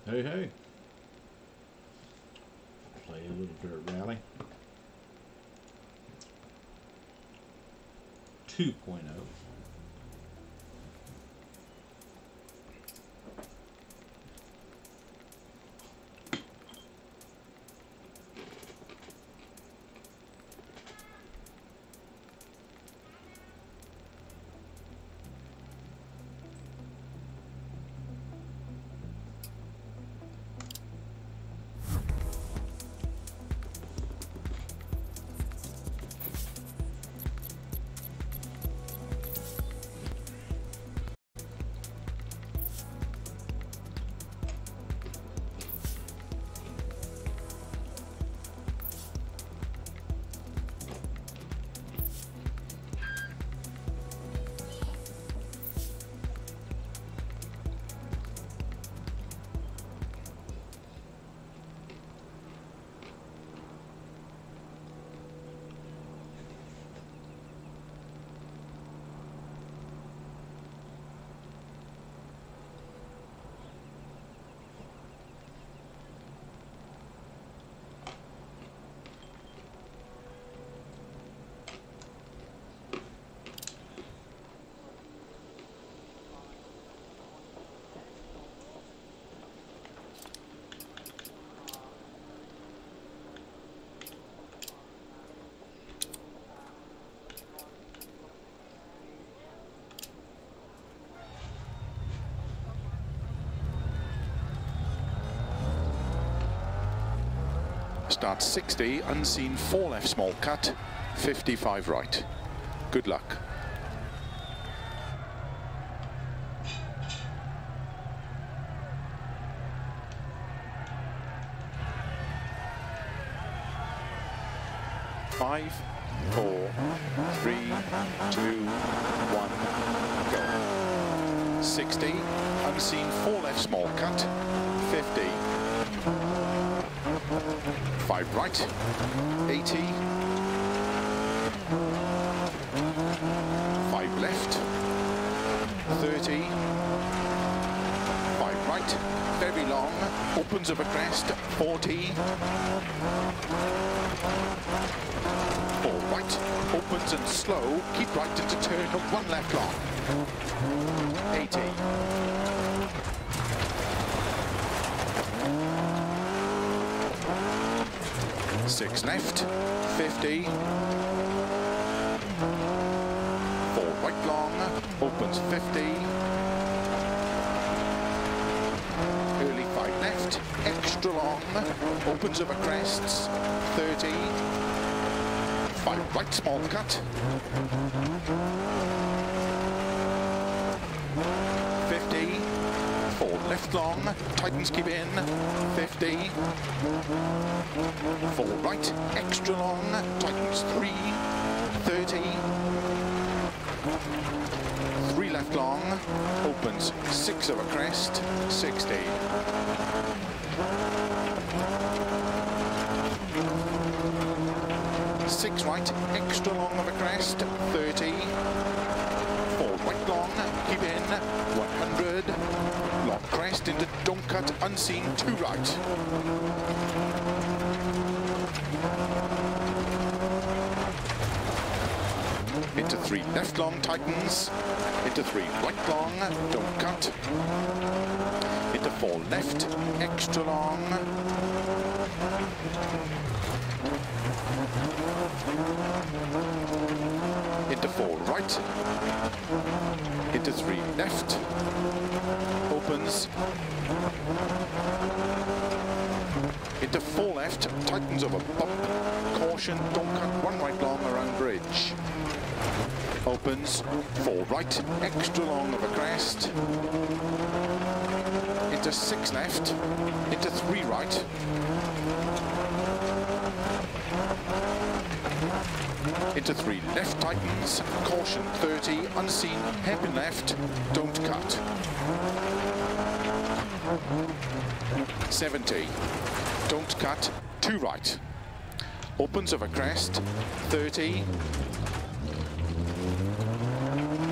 Hey, hey. Play a little dirt rally. 2.0. Start 60, unseen 4 left small cut, 55 right. Good luck. Five, 4, 3, 2, 1, go. 60, unseen 4 left small cut, 50. 5 right, 80, 5 left, 30, 5 right, very long, opens of a crest, 40, 4 right, opens and slow, keep right into turn, 1 left long, 80. 6 left, 50, 4 right long, opens 50, early 5 left, extra long, opens over crests, 30, 5 right small cut, 50, 4 left long, tightens keep in, 50, 4 right, extra long, tightens 3, 30, 3 left long, opens 6 over crest, 60. 6 right, extra long over crest, 30, 4 right long, keep in, 100, long crest into don't cut, unseen, 2 right. Into 3 left long, tightens, into 3 right long, don't cut, into 4 left, extra long, into 4 right, into 3 left, opens, into 4 left, tightens over bump, caution, don't cut, 1 right long around bridge, opens, 4 right, extra long of a crest, into 6 left, into 3 right, into 3 left, tightens, caution 30, unseen, hairpin left, don't cut. 70, don't cut, 2 right, opens over crest, 30,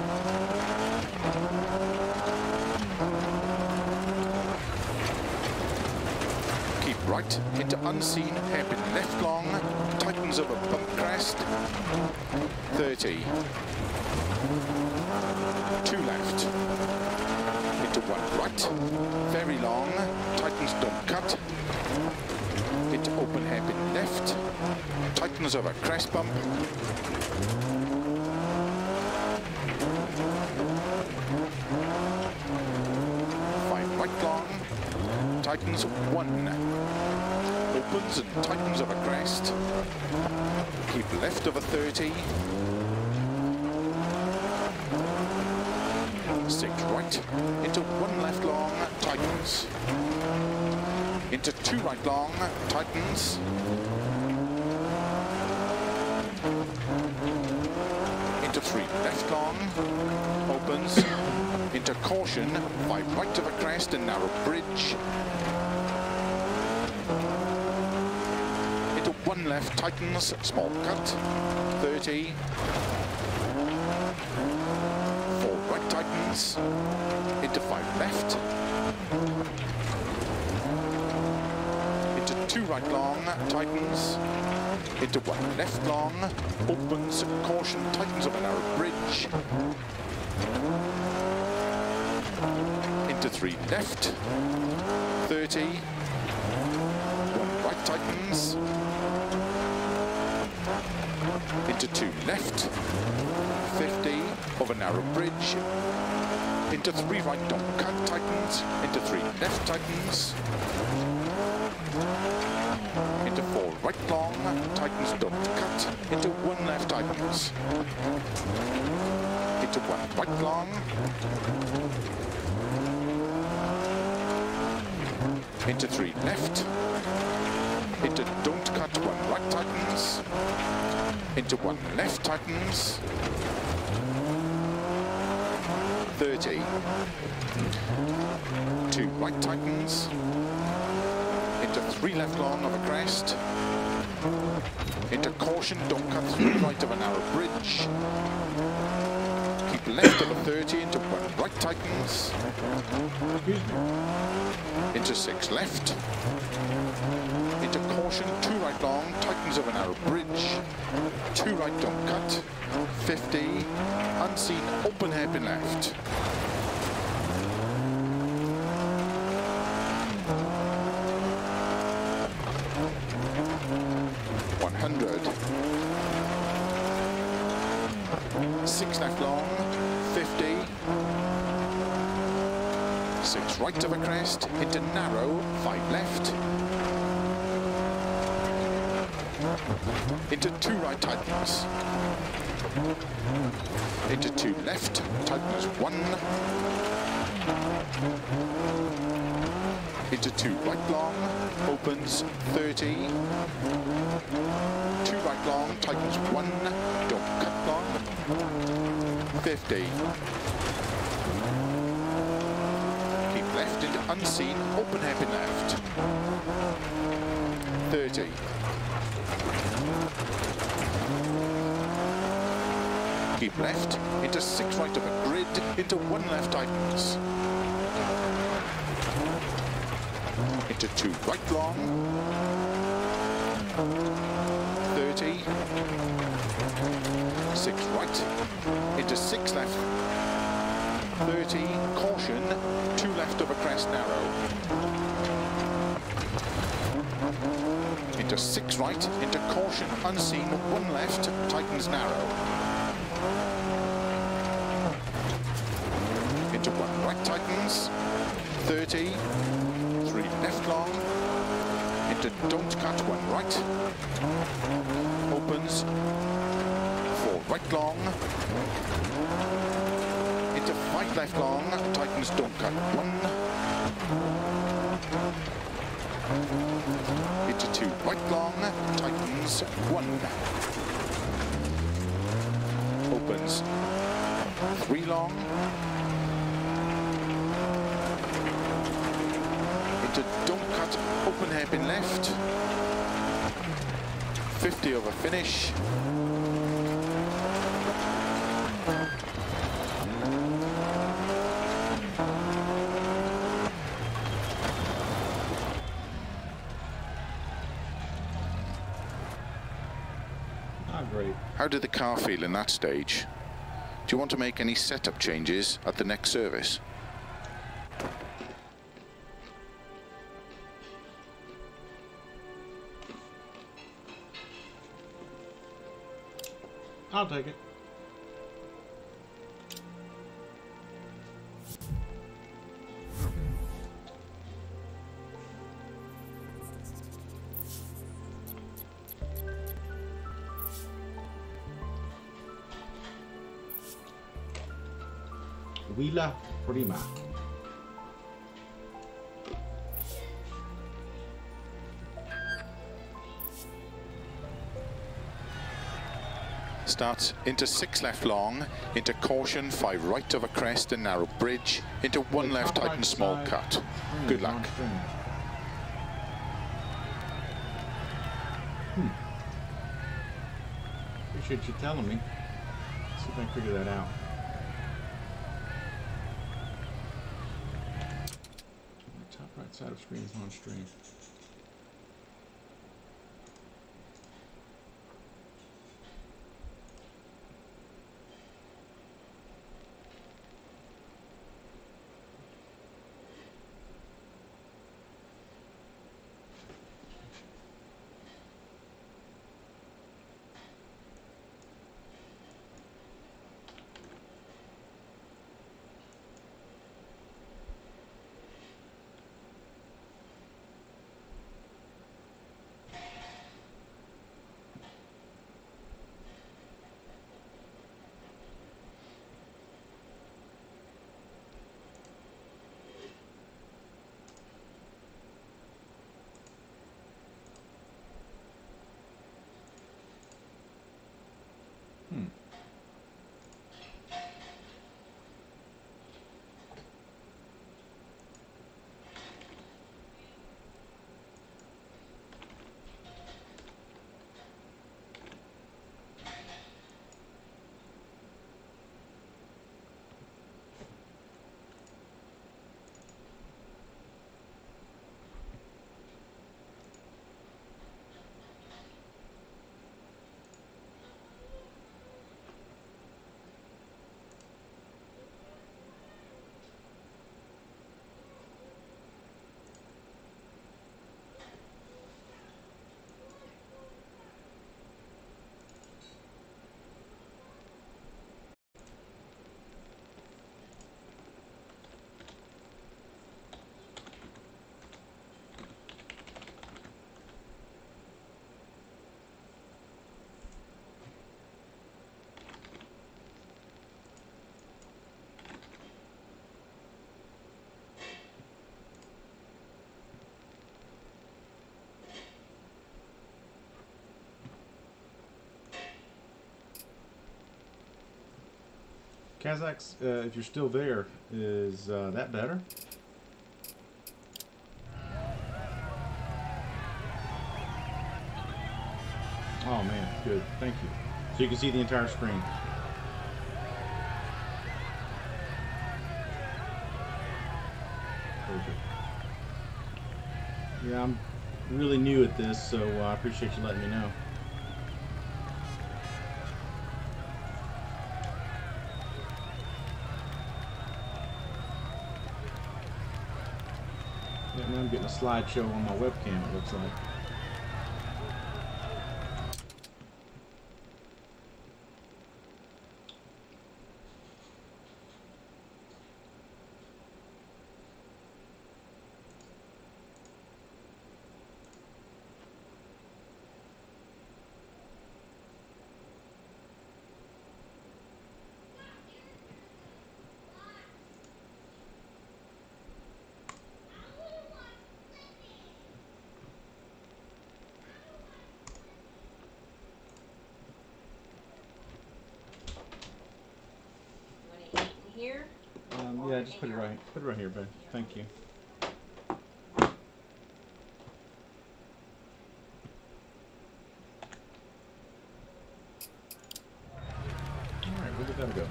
5 right into unseen hairpin left long, tightens over bump crest, 30. 2 left, into 1 right, very long, tightens don't cut, into open hairpin left, tightens over crest bump, 5 right long, tightens 1, opens and tightens over crest, keep left over 30, 6 right, into 1 left long, tightens, into 2 right long, tightens, into 3 left long, opens, into caution, 5 right of a crest and narrow bridge, into 1 left, tightens, small cut, 30, 4 right tightens, into 5 left, into 2 right long, tightens, into 1 left long, opens, caution, tightens of a narrow bridge, into 3 left, 30, 1 right tightens, into 2 left, 50, over narrow bridge, into 3 right don't cut, tightens, into 3 left tightens, into 4 right long, tightens don't cut, into 1 left tightens, into 1 right long, into 3 left, into don't cut, 1 right tightens, into 1 left tightens, 30, 2 right tightens, into 3 left long of a crest, into caution, don't cut, 3 right of a narrow bridge, keep left of a 30, into 1 right tightens, into 6 left, into caution, 2 right long, tightens of a narrow bridge, 2 right don't cut, 50, unseen, open hairpin left. 100. 6 left long, 50. 6 right of a crest, into narrow, 5 left. Into 2 right tightens. Into 2 left, tightens 1. Into 2 right long, opens 30. 2 right long, tightens 1. Don't cut long. 50. Keep left into unseen, open hairpin left. 30. Keep left, into 6 right of a grid, into 1 left tightens. Into 2 right long. 30. 6 right, into 6 left. 30, caution, 2 left of a crest narrow. Into 6 right, into caution, unseen, 1 left, tightens narrow. Into 1 right tightens, 30, 3 left long, into don't cut, 1 right, opens, 4 right long, into 5 left long, tightens don't cut, 1, into 2 right long, tightens 1, opens 3 long, into don't cut, open hairpin left, 50 over finish, How did the car feel in that stage? Do you want to make any setup changes at the next service? I'll take it. Villa Prima. Starts into 6 left long, into caution, 5 right over crest and narrow bridge, into 1 left tighten small cut. Good luck. Appreciate you telling me. Let's see if I can figure that out. The top right side of screen is on stream. Kazakhs, if you're still there, is that better? Oh man, good. Thank you. So you can see the entire screen. Perfect. Yeah, I'm really new at this, so I appreciate you letting me know. Yeah, now I'm getting a slideshow on my webcam, it looks like. Here? Yeah, just put it right here, babe. Thank you. Alright, where did that go?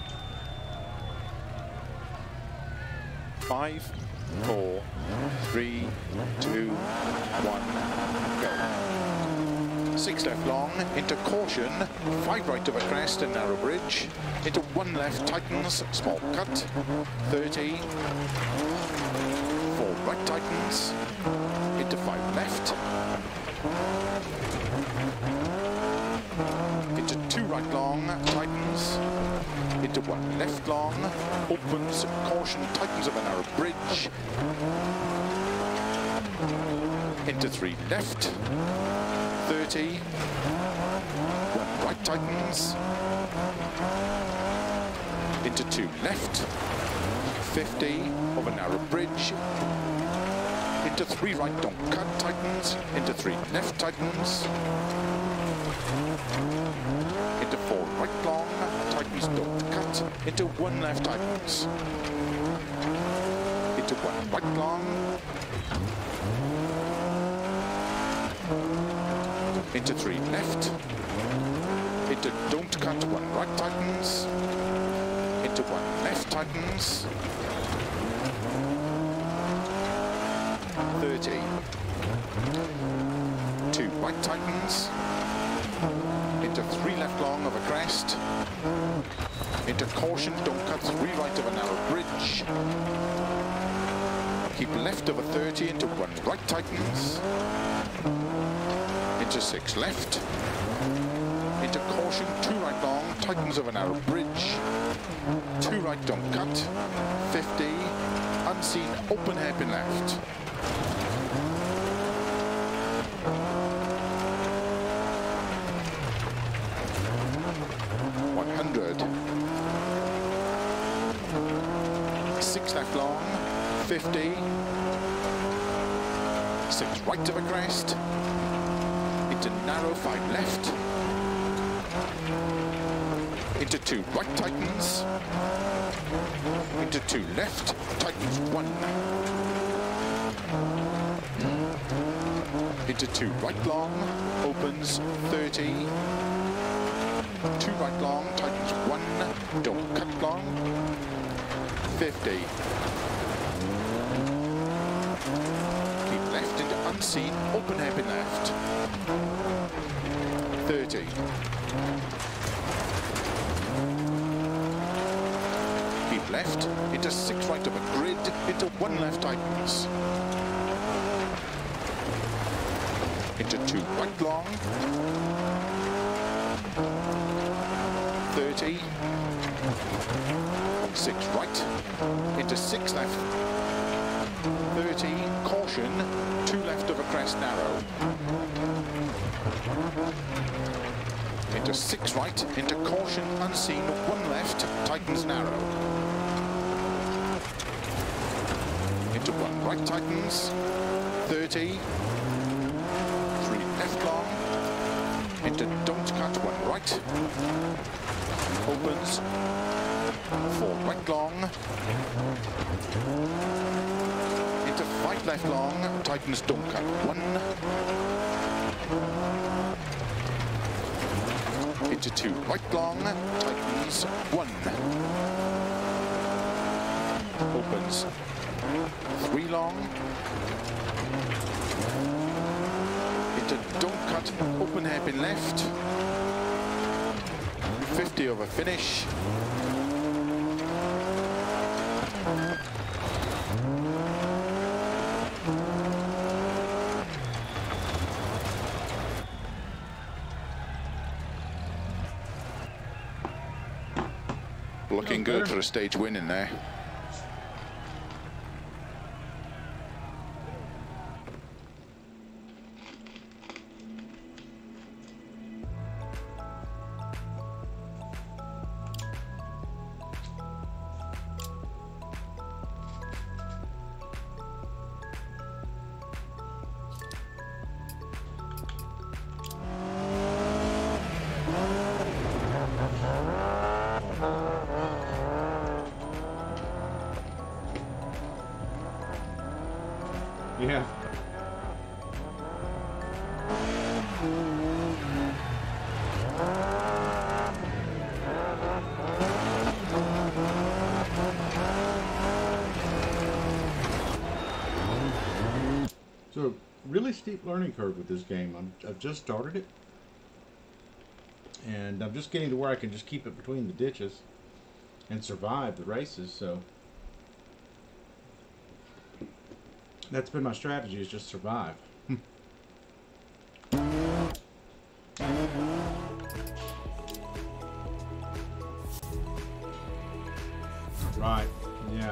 5, 4, 3, 2, 1, go. 6 left long, into caution, 5 right of a crest and narrow bridge, into 1 left tightens, small cut, 30, 4 right tightens, into 5 left, into 2 right long, tightens, into 1 left long, opens, caution, tightens of a narrow bridge, into 3 left, 30, 1 right tightens, into 2 left, 50 of a narrow bridge, into 3 right don't cut tightens, into 3 left tightens, into 4 right long, tightens don't cut, into 1 left tightens, into 1 right long, into 3 left, into don't cut 1 right tightens, into 1 left tightens, 30, 2 right tightens, into 3 left long of a crest, into caution, don't cut 3 right of a narrow bridge, keep left of a 30 into 1 right tightens, into 6 left, into caution, 2 right long, tightens of a narrow bridge, 2 right don't cut, 50, unseen, open hairpin left. 100, 6 left long, 50, 6 right of a crest, into narrow 5 left, into 2 right tightens, into 2 left, tightens 1, into 2 right long, opens 30, 2 right long, tightens 1, don't cut long, 50, keep left into unseen, open hairpin left, 30, keep left into 6 right of a grid, into 1 left tightens, into 2 right long, 30, 6 right, into 6 left, 30, caution, 2 left of a crest narrow, into 6 right, into caution, unseen, 1 left, tightens narrow, into 1 right tightens, 30, 3 left long, into don't cut 1 right, opens, 4 right long, into 5 left long, tightens don't cut 1, into 2 right long, tightens 1, opens, 3 long, into don't cut, open hairpin left, 50 over finish, looking good for a stage win in there. Yeah. So, really steep learning curve with this game. I've just started it. And I'm just getting to where I can just keep it between the ditches and survive the races, so that's been my strategy, is just survive. Right, yeah.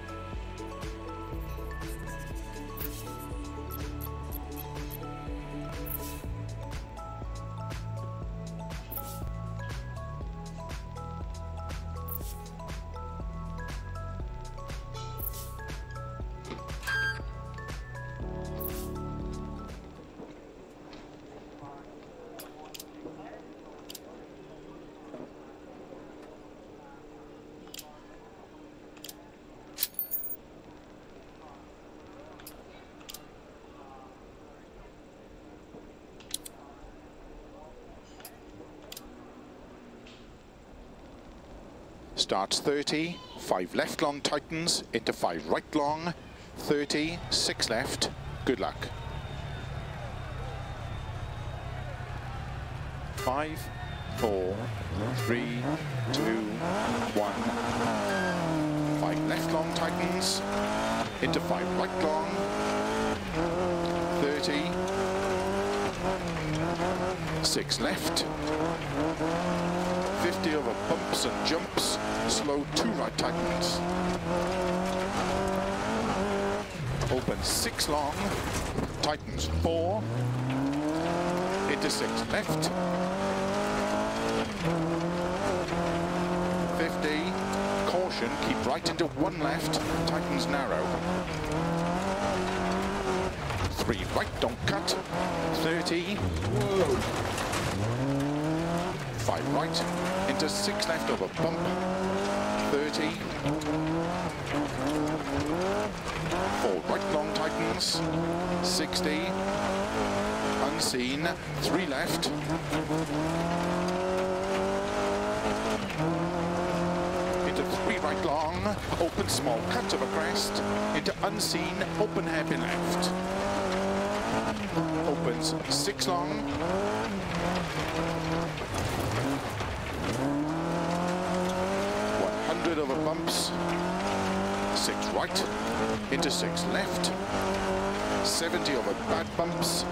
Starts 30, 5 left long tightens into 5 right long, 30, 6 left, good luck. 5, 4, 3, 2, 1. 5 left long tightens into 5 right long, 30, 6 left, 50 over bumps and jumps, slow 2 right tightens. Open 6 long, tightens 4, into 6 left, 50, caution, keep right into 1 left, tightens narrow. 3 right, don't cut, 30, whoa. 5 right, into 6 left over bump, 30, 4 right long tightens, 60, unseen, 3 left, into 3 right long, open small cut of a crest, into unseen, open hairpin left, opens 6 long, 100 over bumps, 6 right, into 6 left, 70 over bad bumps,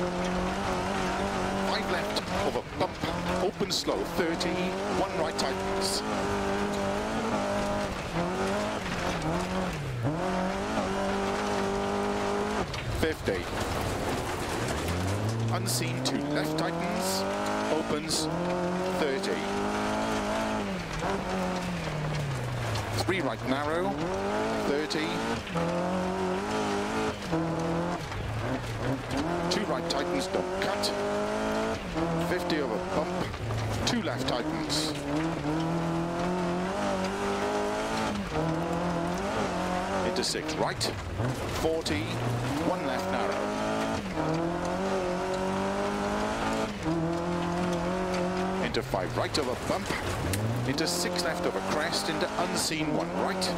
5 left over bump, open slow, 30, 1 right tightens. Unseen 2 left tightens, opens 30. 3 right narrow, 30. 2 right tightens, don't cut. 50 over bump, 2 left tightens. Into 6 right, 40, 1 left narrow. Into 5 right over bump, into 6 left over crest, into unseen 1 right.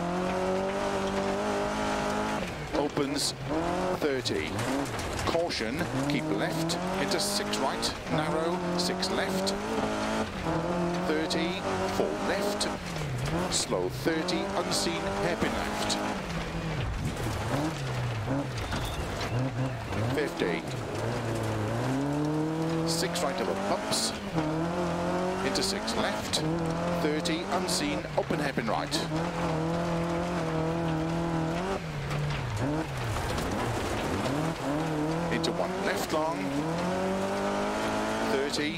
Opens 30. Caution, keep left, into 6 right, narrow, 6 left. 30, 4 left, slow 30, unseen, hairpin left. 50. 6 right over bumps, into 6 left, 30, unseen, open hairpin right. Into 1 left long, 30,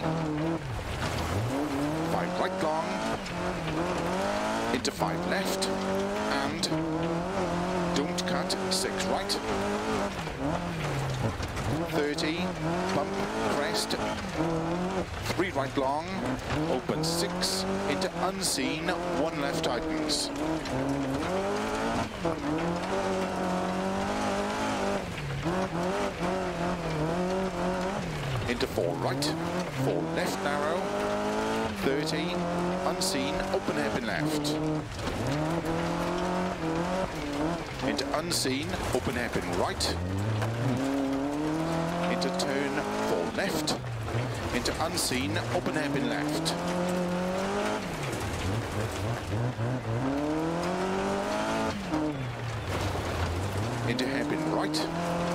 5 right long, into 5 left, and don't cut, 6 right, 30, bump, crest, 3 right long, open 6, into unseen, 1 left tightens. Into 4 right, 4 left narrow, 30, unseen, open hairpin left. Into unseen, open hairpin right. Into turn 4 left, into unseen, open hairpin left. Into hairpin right.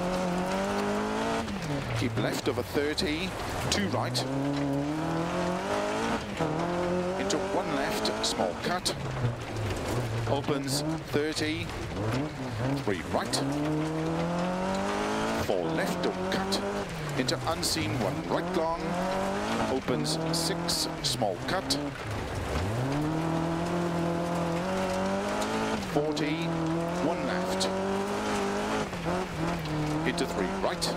Keep left over 30, 2 right. Into 1 left, small cut. Opens 30, 3 right. 4 left, don't cut. Into unseen, 1 right long. Opens 6, small cut. 40, 1 left. Into 3 right.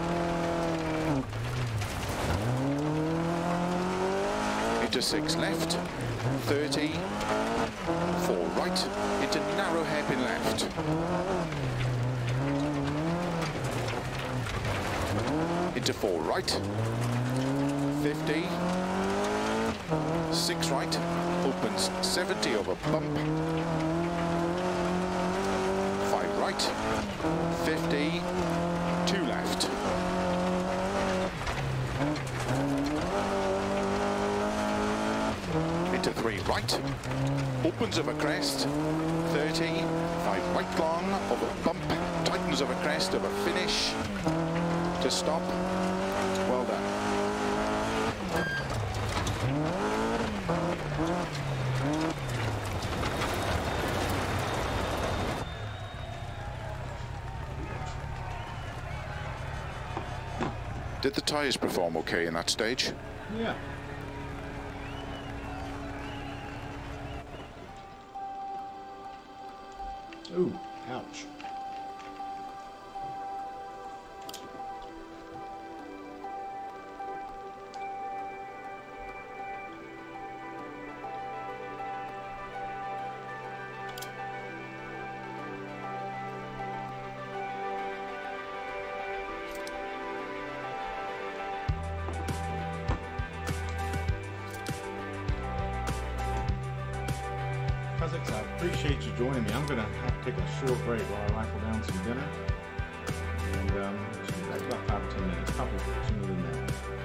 Into 6 left. 30. 4 right. Into narrow hairpin left. Into 4 right. 50. 6 right. Opens 70 over bump. 5 right. 50. 2 left. Into 3 right. Opens over crest. 30. 5 right long. Over bump. Tightens over crest. Over finish. To stop. Well done. Did the tyres perform okay in that stage? Yeah. Ooh, ouch. Kazakhs, I appreciate you joining me. I'm going to have to take a short break while I rifle down some dinner. And that's about 5 or 10 minutes, probably sooner than that.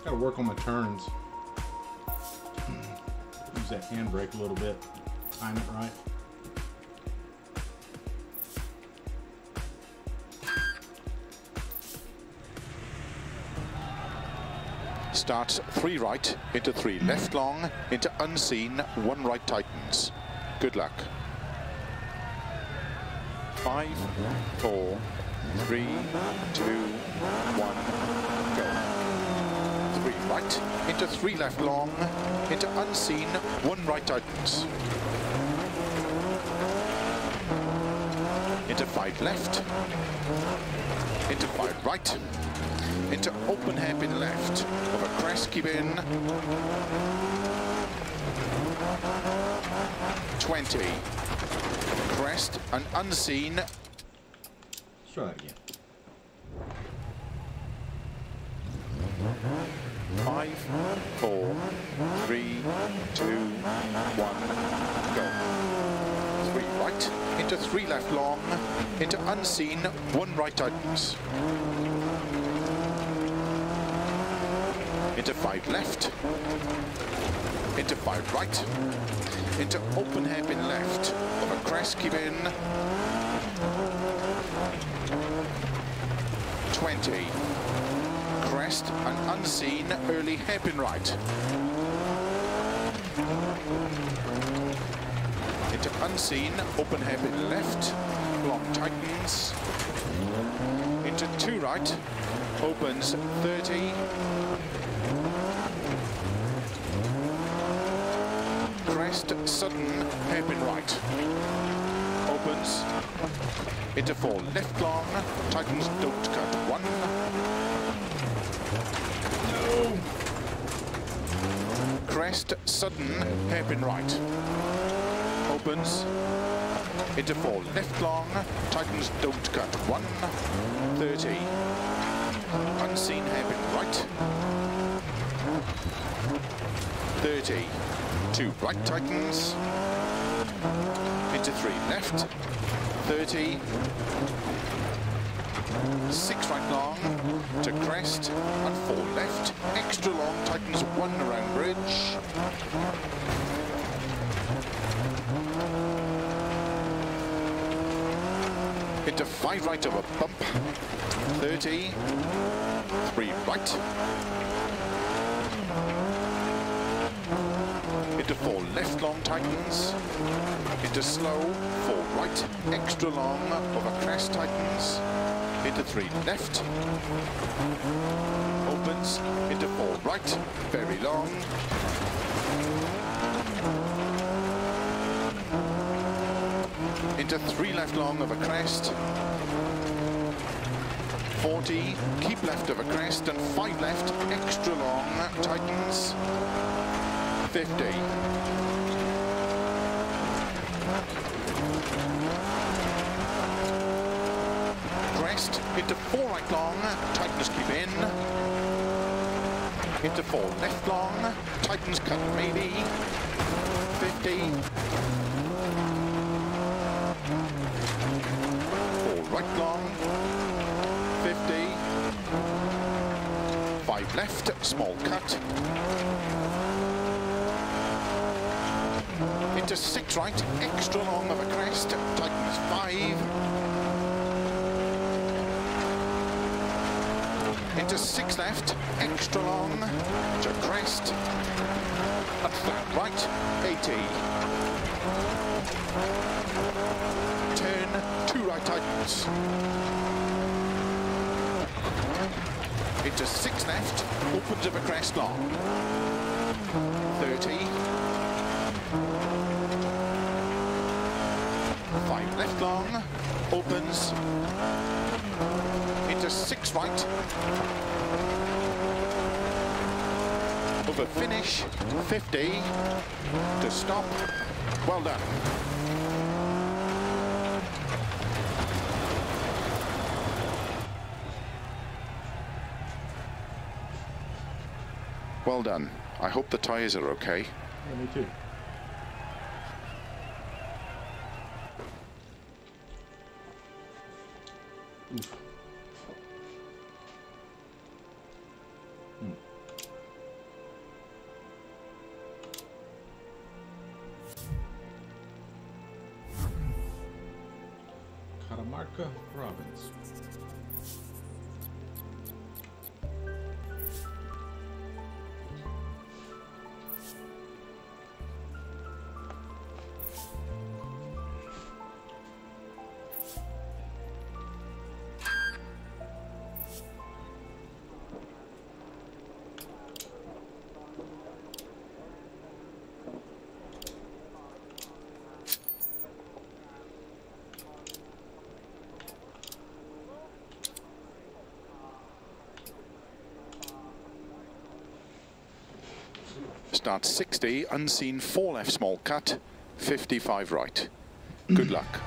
Got to work on my turns. Use that handbrake a little bit. Time it right. Starts 3 right, into 3 left long, into unseen, 1 right tightens. Good luck. 5, 4, 3, 2, 1, go. 3 right, into 3 left long, into unseen, 1 right tightens. Into 5 left, into 5 right, into open hairpin left, over crest, keep in. 20, crest and unseen. Let's try that again. 5, 4, 3, 2, 1, go. 3 right, into 3 left long, into unseen, 1 right tightens. Into 5 left, into 5 right, into open hairpin left, over crest, keep in. 20, crest and unseen, early hairpin right. Into unseen, open hairpin left, long tightens. Into 2 right, opens 30. Crest, sudden, hairpin right. Opens. Into 4 left long, tightens, don't cut. 1. No. Crest, sudden, hairpin right. Opens. Into 4 left long, tightens, don't cut. 1. 30. Unseen, hairpin right. 30. 2 right tightens, into 3 left, 30, 6 right long, to crest, and 4 left, extra long, tightens 1 around bridge, into 5 right over bump, 30, 3 right, into 4 left long tightens, into slow, 4 right, extra long, over crest tightens, into 3 left, opens, into 4 right, very long, into 3 left long over crest, 40, keep left over crest, and 5 left, extra long, tightens, 50. Crest, into 4 right long, tightens, keep in. Into 4 left long, tightens, cut maybe. 50. 4 right long, 50. 5 left, small cut. Into 6 right, extra long of a crest, tightens 5. Into 6 left, extra long, to crest, and flat right, 80. Turn, 2 right tightens. Into 6 left, opens of a crest long, 30. 5 left long, opens, into 6 right, over finish, 50, to stop, well done. Well done. I hope the tyres are okay. Yeah, me too. Oof. Marka Robbins. Start 60, unseen 4 left small cut, 55 right. Good luck.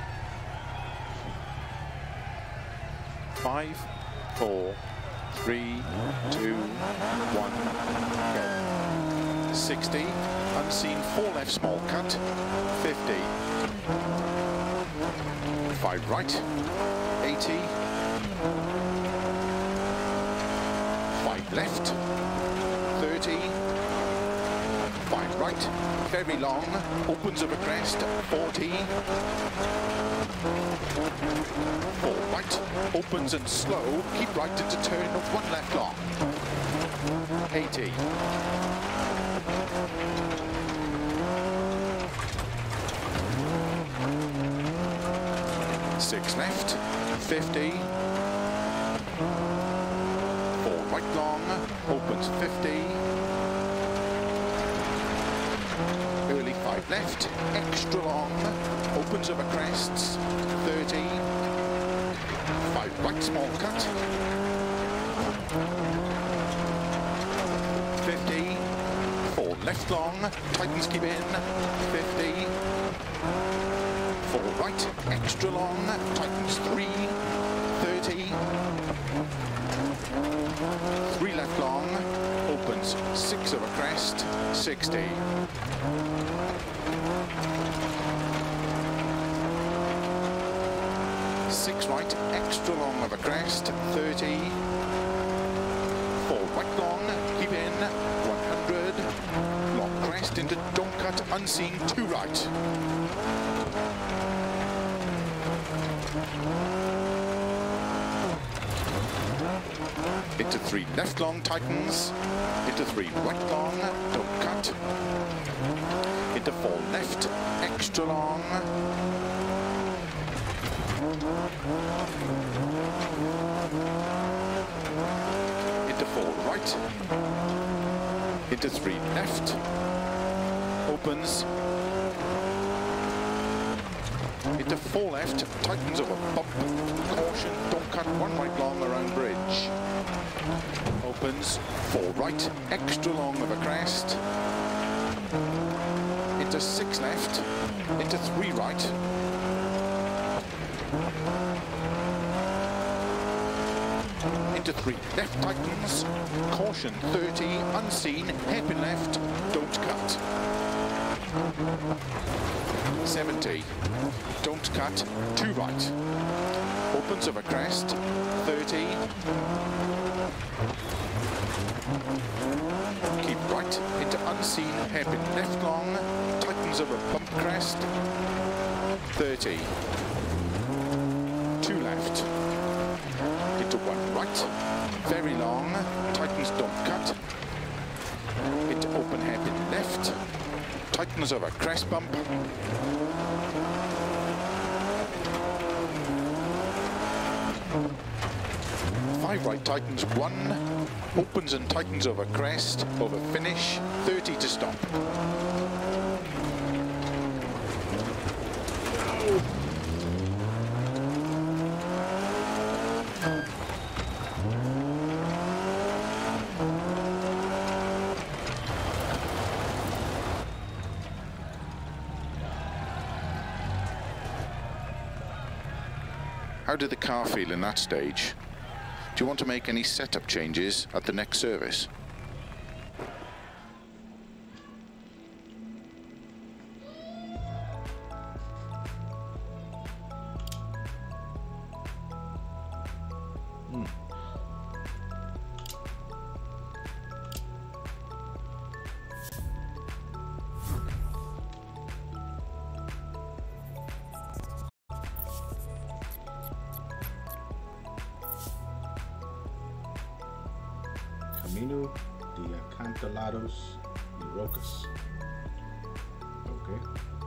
5, 4, 3, 2, 1, go. 60, unseen 4 left small cut, 50. 5 right, 80. 5 left, 30. 5 right, very long, opens over crest, 40. 4 right, opens and slow, keep right into turn, 1 left long. 80. 6 left, 50. 4 right long, opens 50. Early 5 left, extra long, opens over crests, 30. 5 right small cut, 50. 4 left long, tightens keep in, 50. 4 right, extra long, tightens 3, 30. 3 left long, opens 6 over crest, 60. 6 right, extra long of a crest, 30. 4 right long, keep in, 100. Long crest into don't cut, unseen, 2 right. Into 3 left long, tightens. Into 3 right long, don't cut. Into 4 left, extra long. Into 4 right. Into 3 left. Opens. Into 4 left, tightens over bump. Caution, don't cut, 1 right long around bridge. Opens, 4 right, extra long of a crest. Into 6 left, into 3 right. Into 3 left tightens, caution 30, unseen, hairpin left, don't cut. 70, don't cut, 2 right. Opens over crest, 30. Keep right into unseen, hairpin left long, tightens over bump crest, 30. 2 left. Into 1 right, very long, tightens don't cut. Into open hairpin left, tightens over crest bump. 5 right tightens 1, opens and tightens over crest, over finish, 30 to stop. How did the car feel in that stage? Do you want to make any setup changes at the next service? Camino de Acantilados y Rocas. Okay.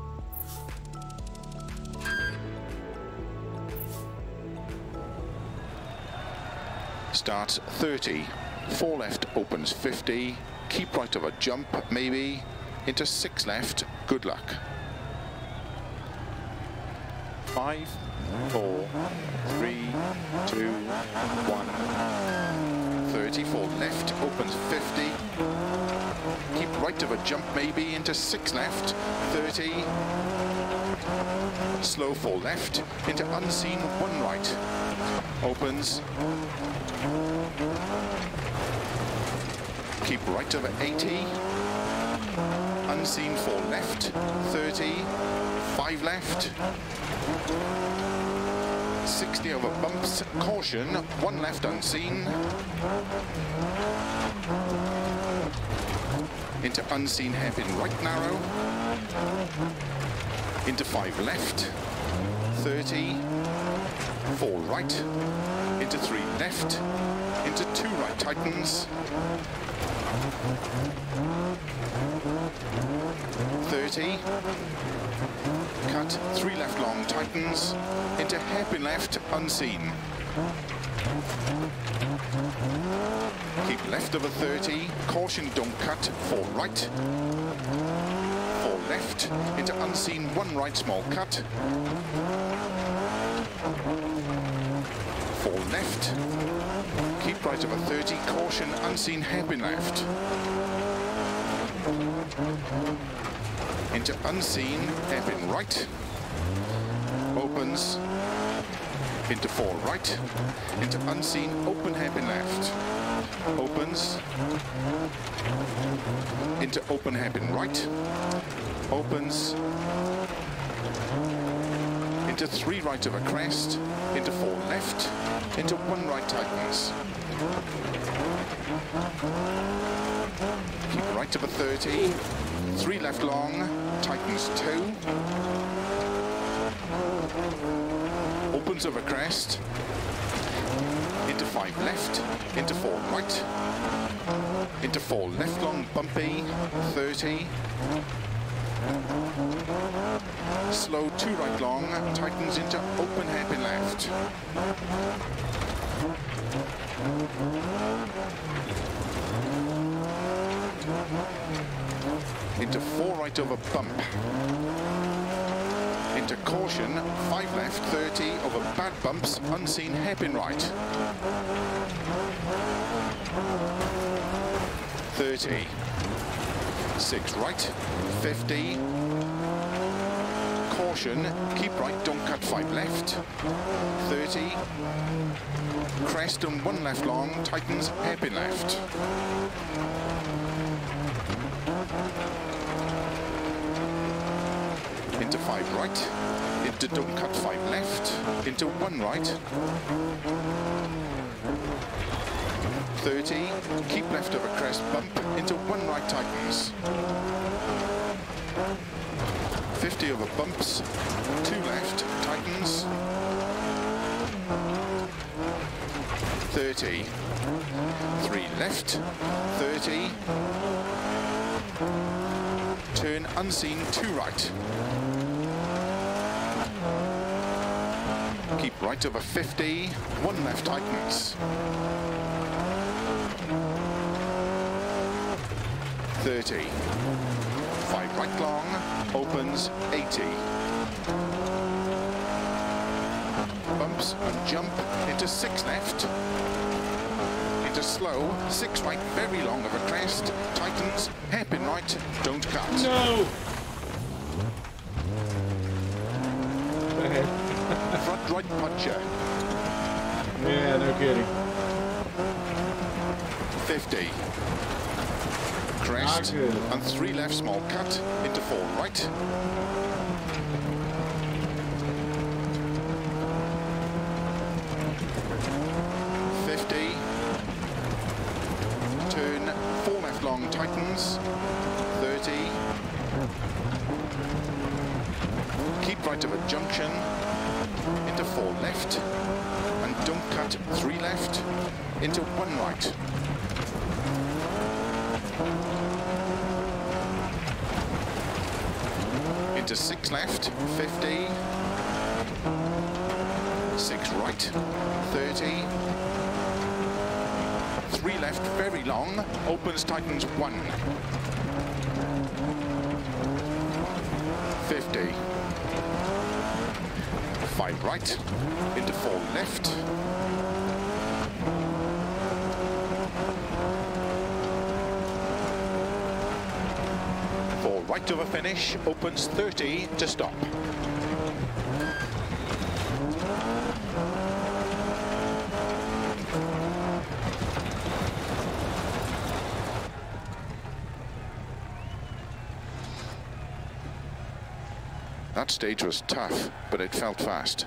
Starts 30, 4 left, opens 50, keep right of a jump, maybe, into 6 left, good luck. 5, 4, 3, 2, 1. 34 left, opens 50. Keep right of a jump, maybe, into 6 left, 30. Slow 4 left, into unseen 1 right. Opens. Keep right over 80. Unseen 4 left, 30. 5 left. 60 over bumps, caution, 1 left unseen. Into unseen hairpin right narrow. Into 5 left, 30. 4 right, into 3 left, into 2 right tightens. 30. Cut, 3 left long tightens, into hairpin left, unseen. Keep left over 30, caution don't cut, 4 right. 4 left, into unseen 1 right small cut. 4 left, keep right over 30, caution unseen hairpin left. Into unseen hairpin right, opens, into 4 right, into unseen open hairpin left, opens, into open hairpin right, opens, into 3 right of a crest, into 4 left, into 1 right tightens. Keep right of a 30, 3 left long, tightens 2. Opens over crest, into 5 left, into 4 right, into 4 left long bumpy, 30. Slow 2 right long, tightens into open hairpin left. Into 4 right over bump. Into caution, 5 left, 30 over bad bumps, unseen hairpin right. 30. 6 right, 50. Caution, keep right, don't cut 5 left. 30. Crest and 1 left long, tightens hairpin left. Into 5 right, into don't cut 5 left, into 1 right. 30, keep left of a crest bump, into 1 right tightens. 50 over bumps, 2 left, tightens. 30, 3 left, 30. Turn unseen, 2 right. Keep right over 50, 1 left tightens. 30. 5 right long, opens 80. Bumps and jump into 6 left. Into slow, 6 right, very long of a crest, tightens, hairpin right, don't cut. No! Front right puncher. Yeah, no kidding. 50. Crest and 3 left small cut into 4 right. 50. Turn 4 left long tightens. 30. Keep right of a junction into 4 left and don't cut 3 left into 1 right. into 6 left, 50. 6 right, 30. 3 left, very long, opens, tightens 1. 50. 5 right, into 4 left. 4 right over finish, opens 30 to stop. That stage was tough, but it felt fast.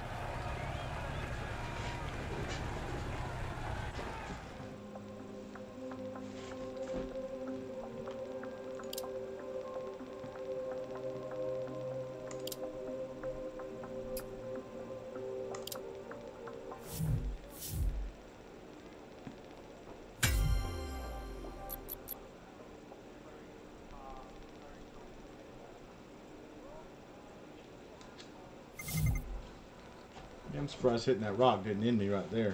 I'm surprised hitting that rock didn't end me right there.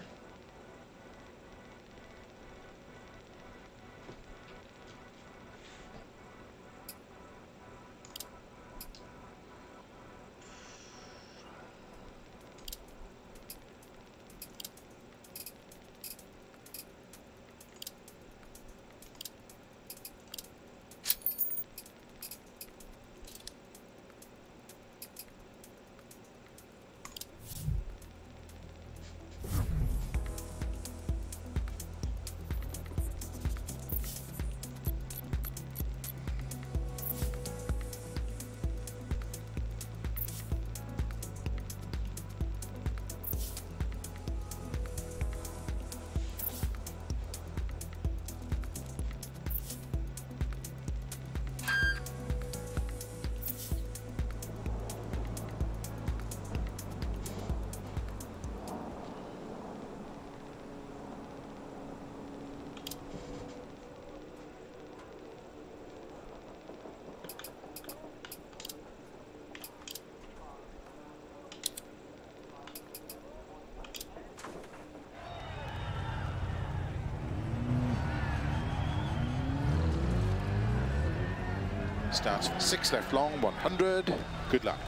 Starts 6 left long, 100. Good luck.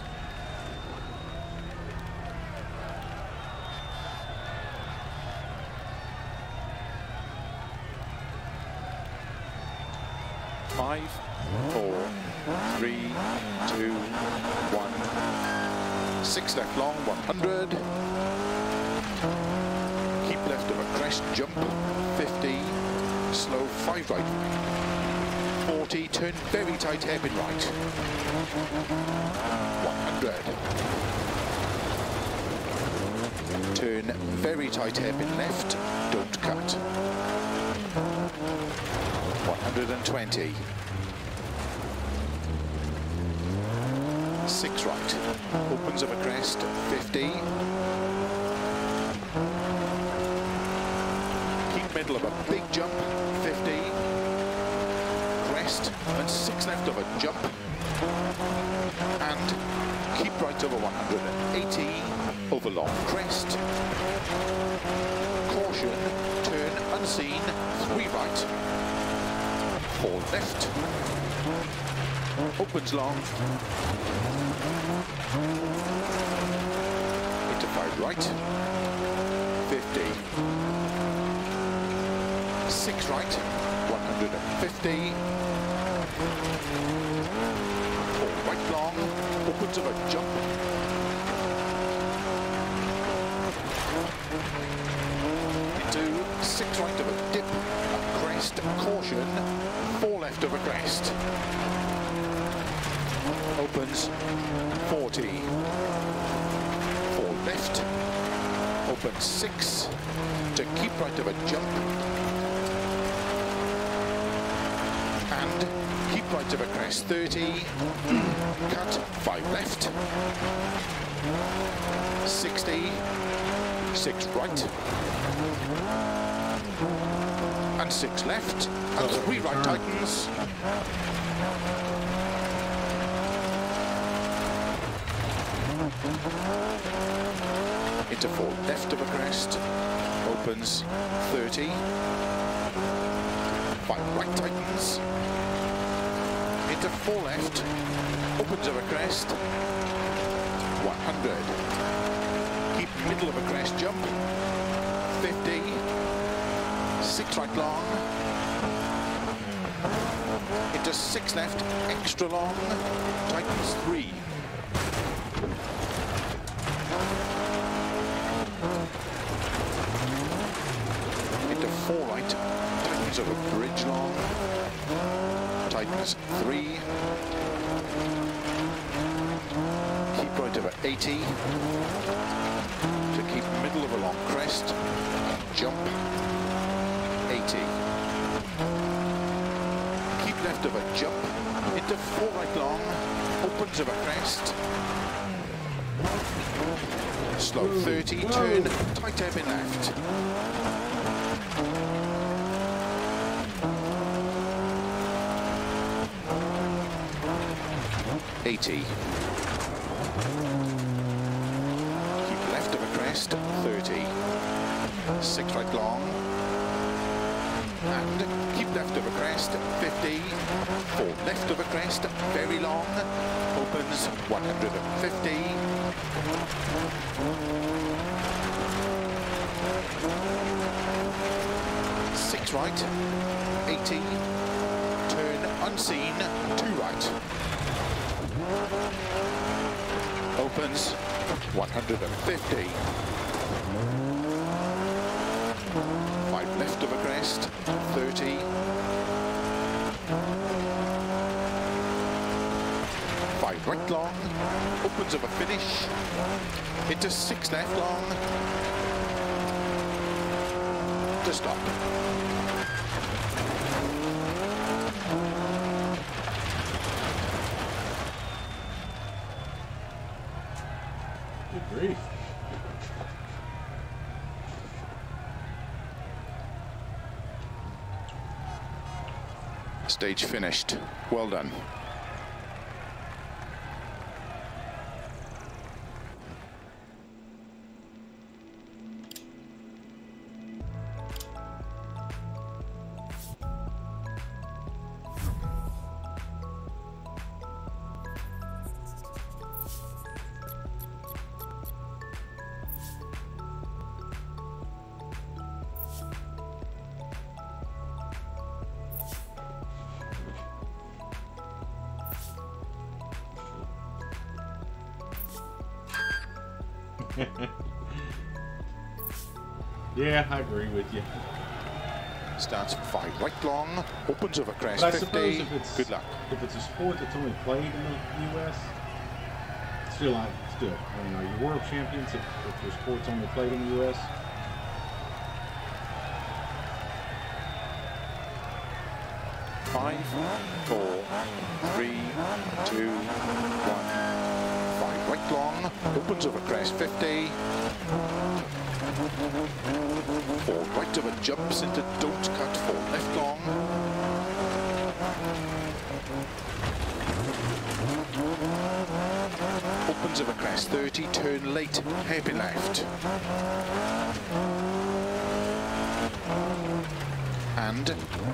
Five, 4, 3, 2, 1. 6 left long, 100. Keep left of a crest, jump, 50. Slow, 5 right. 40, turn very tight hairpin right. 100. Turn very tight hairpin left, don't cut. 120. 6 right, opens of a crest, 50. Keep middle of a big jump, 50. And 6 left of a jump, and keep right over 180 over long crest. Caution, turn unseen, 3 right, 4 left, opens long, into 5 right, 50, 6 right, 150. 4 right long, opens of a jump. Into 6 right of a dip, a crest, caution, 4 left of a crest. Opens 40. 4 left, opens 6 to keep right of a jump. And keep right of a crest, 30, cut, 5 left, 60, 6 right, and 6 left, and 3 right tightens. Into 4 left of a crest, opens 30. 5 right tightens. Into 4 left, opens of a crest, 100. Keep middle of a crest jump, 50. 6 right long. Into 6 left, extra long, tightens 3. Into 4 right, tightens over bridge long, tightens 3. Keep right over 80. To keep middle of a long crest, jump 80. Keep left of a jump, into 4 right long, opens of a crest. Slow 30, turn, tight hairpin left. 80. Keep left of a crest, 30. 6 right long. And keep left of a crest, 50. 4 left of a crest, very long. Opens 150. 6 right, 80. Turn unseen, 2 right. Opens 150. 5 left of a crest, 30. 5 right long, opens of a finish, into 6 left long, to stop. Good grief. Stage finished. Well done. Yeah, I agree with you. Starts 5 right long, opens over crest, But I 50. suppose if it's, Good luck. If it's a sport that's only played in the U.S., still, I mean, are you world champions if your sport's only played in the U.S.? Five, 4, 3, 2, 1. 5 right long, opens over crest, 50. 4 right of a jumps into don't cut, 4 left long. Opens over crest, 30, turn late, hairpin left. And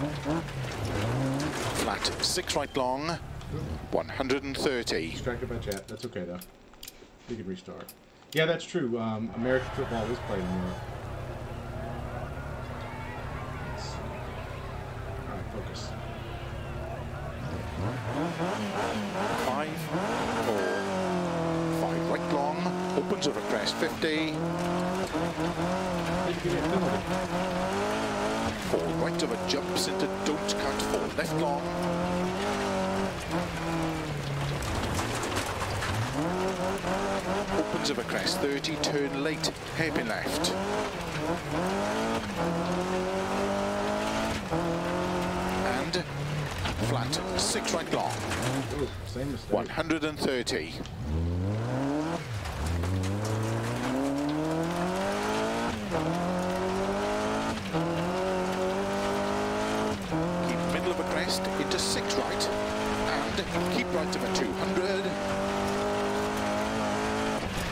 flat, 6 right long, 130. Distracted by chat. That's okay though. You can restart. Yeah, that's true. American football is played in Europe. Let's see. All right, focus. 5, 4, 5 right long, opens over crest, 50. Did you give me a penalty? 4 right of a jumps into don't cut, 4 left long. Opens of a crest, 30, turn late, hairpin left. And flat, 6 right long, Oh, same mistake. 130. Keep middle of a crest, into 6 right, and keep right of a 200.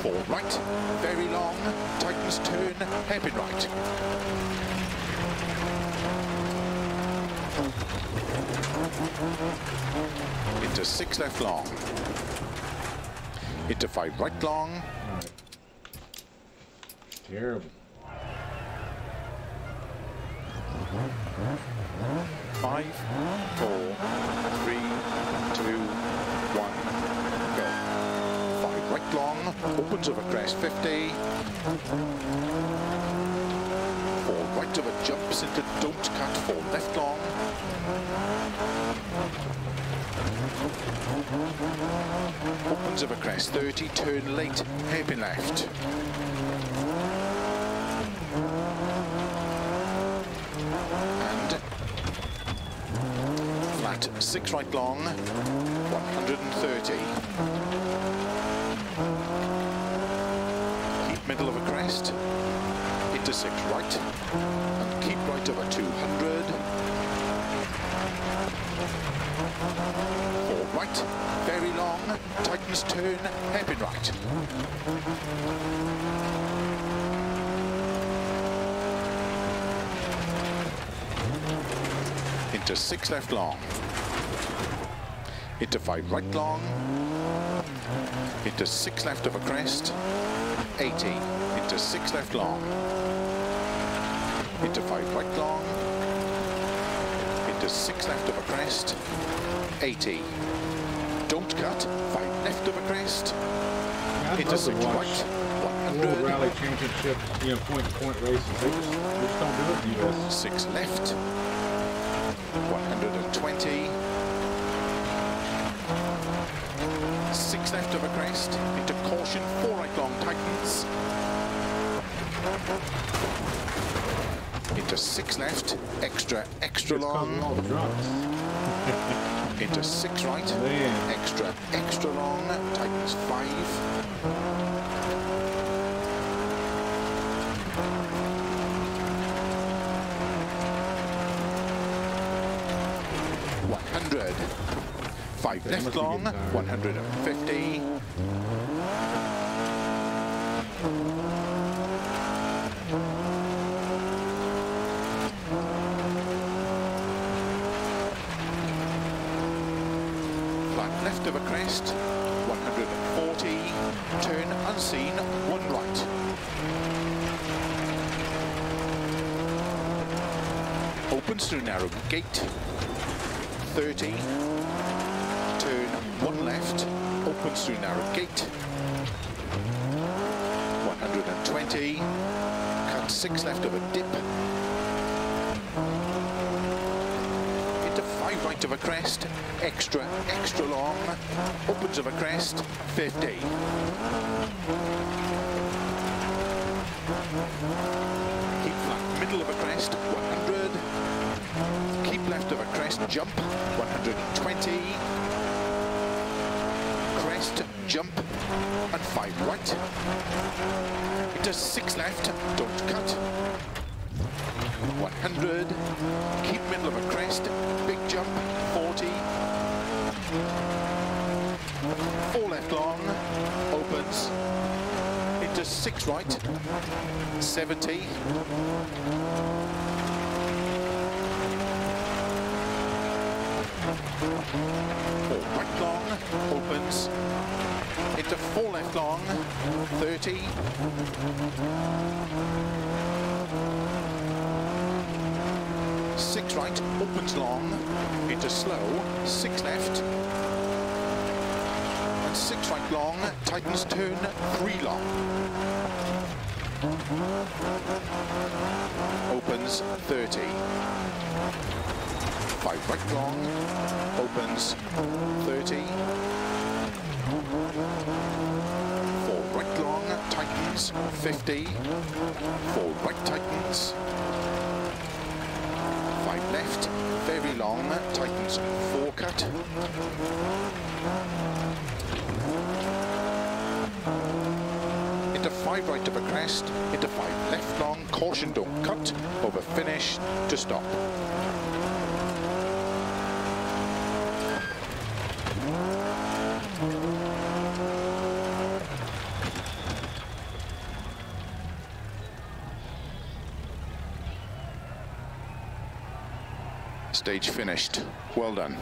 4 right, very long, tightens turn, hairpin right. Into 6 left long. Into 5 right long. Right. Terrible. 5, 4, 3, 2, 1, go. 5 right long, opens over crest 50. 4 right over jumps into don't cut, 4 left long. Opens over crest 30, turn late, hairpin left. And flat 6 right long, 130. Keep middle of a crest, into 6 right, and keep right over 200. 4 right, very long, tightens turn, hairpin right. Into 6 left long. Into 5 right long. Into 6 left of a crest. 80. Into 6 left long. Into 5 right long. Into 6 left of a crest. 80. Don't cut. 5 left of a crest. Yeah, Into 6 right. World 100. Rally Championship, point-to-point races. They just don't do it in the US. 6 left. 120. 6 left of a crest. Into caution. 4 right long tightens. Into 6 left. Extra long. All the drops. Into 6 right. Man. Extra long. Tightens 5. 100. 5 left long, 150. Flat left of a crest, 140. Turn unseen, 1 right. Opens through narrow gate. 30, turn 1 left, opens through narrow gate, 120, cut 6 left of a dip, into 5 right of a crest, extra long, opens of a crest, 50. Keep flat middle of a crest, 100. Keep left of a crest, jump, 120. Crest, jump, and 5 right. Into 6 left, don't cut. 100. Keep middle of a crest, big jump, 40. 4 left long, opens. Into 6 right, 70. 4 right long, opens, into 4 left long, 30, 6 right, opens long, into slow, 6 left, and 6 right long, tightens turn, 3 long. Opens, 30. 5 right long, opens 30. 4 right long, tightens 50. 4 right tightens. 5 left, very long, tightens 4 cut. Into 5 right of a crest, into 5 left long, caution don't cut, over finish to stop. Stage finished. Well done.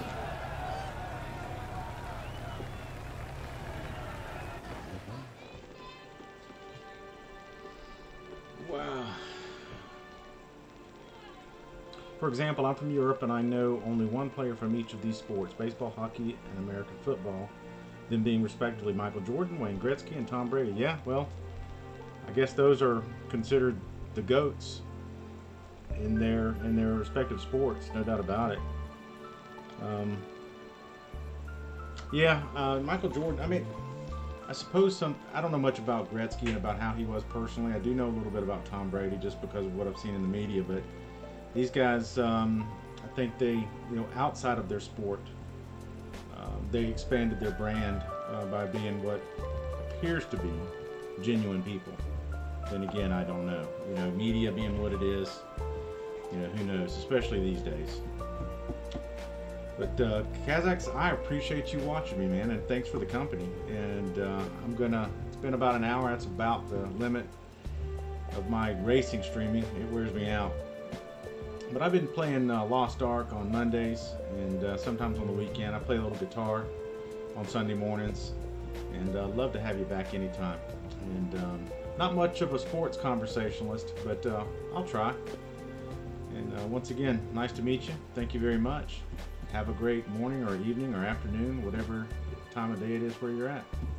Wow. For example, I'm from Europe and I know only one player from each of these sports, baseball, hockey, and American football, them being respectively Michael Jordan, Wayne Gretzky, and Tom Brady. Yeah, well, I guess those are considered the GOATs in their respective sports, no doubt about it. Michael Jordan, I mean, I suppose I don't know much about Gretzky and about how he was personally. I do know a little bit about Tom Brady just because of what I've seen in the media, but these guys, I think they, outside of their sport, they expanded their brand by being what appears to be genuine people. Then again, I don't know. Media being what it is, who knows, especially these days. But Kazakhs, I appreciate you watching me, man, and thanks for the company. And it's been about an hour. That's about the limit of my racing streaming. It wears me out. But I've been playing Lost Ark on Mondays and sometimes on the weekend. I play a little guitar on Sunday mornings, and love to have you back anytime. And not much of a sports conversationalist, but I'll try. And once again, nice to meet you. Thank you very much. Have a great morning or evening or afternoon, whatever time of day it is where you're at.